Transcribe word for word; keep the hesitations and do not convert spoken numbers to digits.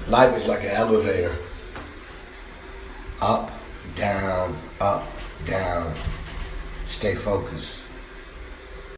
Life is like an elevator. Up, down, up, down. Stay focused.